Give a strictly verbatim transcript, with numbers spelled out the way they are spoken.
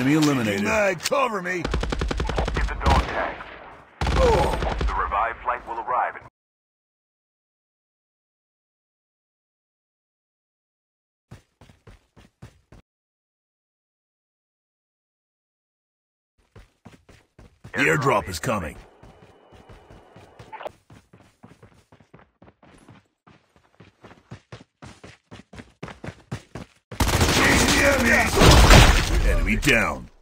Enemy eliminated. Mag, cover me. Get the dog tag. Oh. The revived flight will arrive in The airdrop is coming. Enemy down.